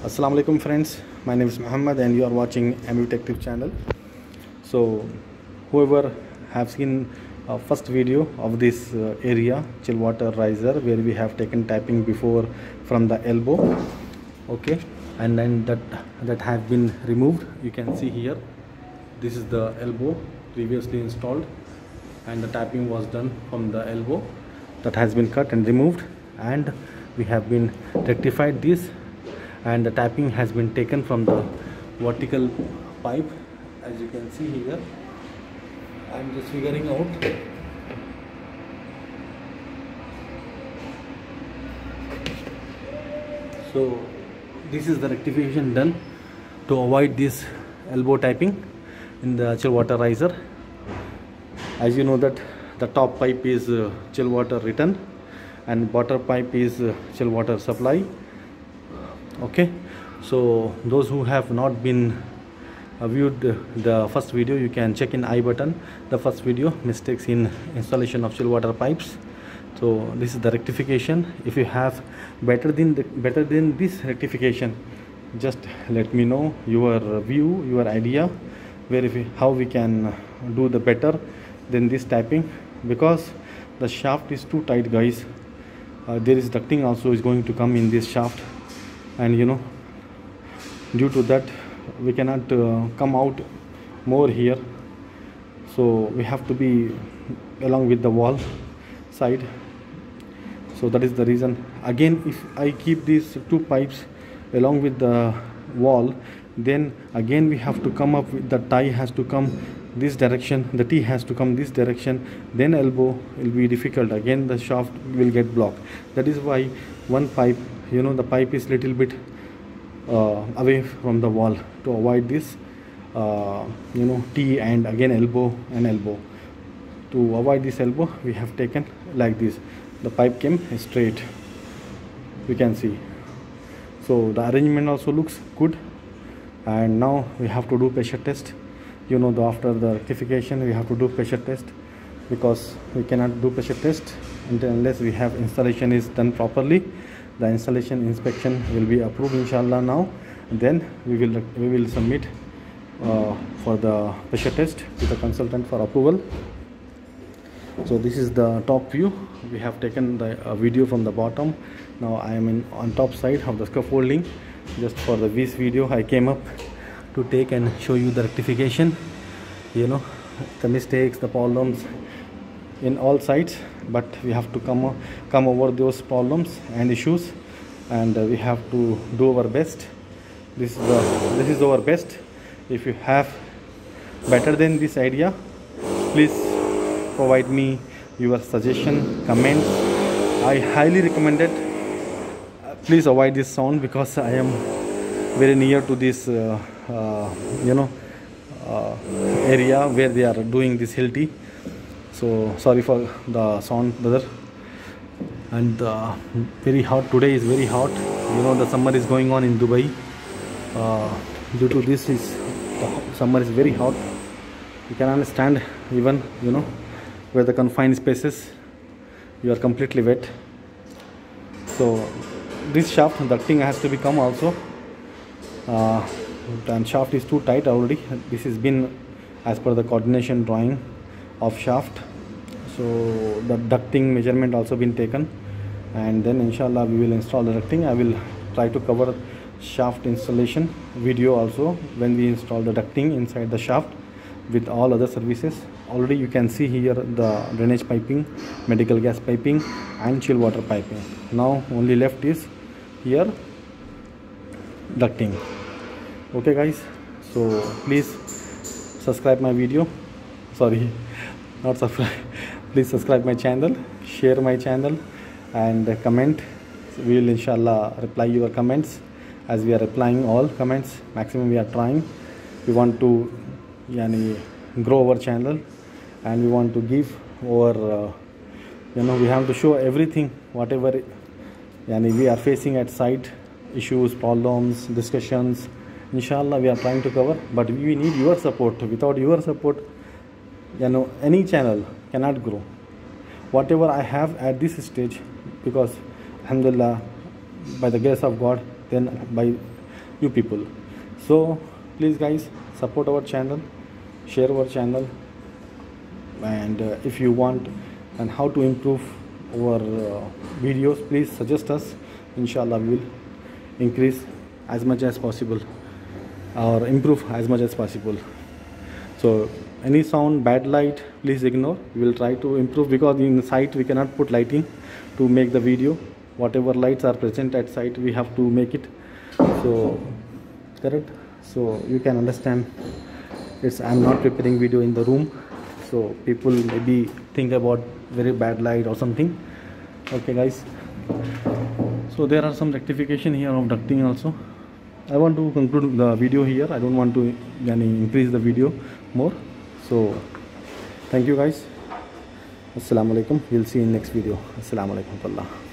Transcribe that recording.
Assalamu alaikum friends, my name is Muhammad and you are watching MU Tech Tip channel. So whoever have seen first video of this area chill water riser where we have taken tapping before from the elbow, okay, and then that have been removed. You can see here, this is the elbow previously installed and the tapping was done from the elbow. That has been cut and removed, and we have been rectified this, and the tapping has been taken from the vertical pipe. As you can see here, I am just figuring out. So this is the rectification done to avoid this elbow tapping in the chill water riser. As you know that the top pipe is chill water return and bottom pipe is chill water supply. Okay, so those who have not been viewed the first video, you can check in I button the first video, mistakes in installation of chill water pipes. So this is the rectification. If you have better than this rectification, just let me know your view, your idea, how we can do the better than this tapping, because the shaft is too tight, guys. There is ducting also is going to come in this shaft, and you know, due to that we cannot come out more here, so we have to be along with the wall side. So that is the reason. Again, if I keep these two pipes along with the wall, then again we have to come up with the tie has to come this direction, the T has to come this direction, then elbow will be difficult. Again the shaft will get blocked. That is why one pipe, you know, the pipe is little bit away from the wall to avoid this you know, T and again elbow and elbow. To avoid this elbow, we have taken like this. The pipe came straight, you can see. So the arrangement also looks good, and now we have to do pressure test. You know, after the rectification we have to do pressure test, because we cannot do pressure test unless we have installation is done properly. The installation inspection will be approved inshallah now, then we will submit for the pressure test to the consultant for approval. So this is the top view. We have taken the video from the bottom. Now I am on top side of the scaffolding. Just for this video I came up to take and show you the rectification, you know, the mistakes, the problems in all sides, but we have to come over those problems and issues, and we have to do our best. This is our best. If you have better than this idea, please provide me your suggestion, comments. I highly recommend it. Please avoid this sound, because I am very near to this you know, area where they are doing this hill tea. So sorry for the sound, brother. And very hot today, is very hot. You know, the summer is going on in Dubai. Due to this, the summer is very hot. You can understand, even, you know, where the confined spaces, you are completely wet. So this shaft ducting has to become also. The shaft is too tight already. This has been as per the coordination drawing of shaft. So the ducting measurement also been taken, and then inshallah we will install the ducting. I will try to cover shaft installation video also when we install the ducting inside the shaft with all other services. Already you can see here the drainage piping, medical gas piping and chill water piping. Now only left is here ducting. Okay guys, so please subscribe my video, sorry, not subscribe, please subscribe my channel, share my channel, and comment. We will inshallah reply your comments, as we are replying all comments. Maximum we are trying. We want to grow our channel, and we want to give our you know, we have to show everything whatever we are facing at site, issues, problems, discussions. Inshallah we are trying to cover, but we need your support. Without your support, you know, any channel cannot grow. Whatever I have at this stage, because alhamdulillah, by the grace of God, then by you people. So please guys, support our channel, share our channel, and if you want and how to improve our videos, please suggest us. Inshallah we will increase as much as possible or improve as much as possible. So any sound, bad light, please ignore. We will try to improve, because in the site we cannot put lighting to make the video. Whatever lights are present at site, we have to make it. So correct, so you can understand, I'm not preparing video in the room, so people maybe think about very bad light or something. Okay guys, so there are some rectification here of ducting also. I want to conclude the video here. I don't want to increase the video more. So thank you guys. Assalamu alaikum. We'll see you in next video. Assalamu alaikum.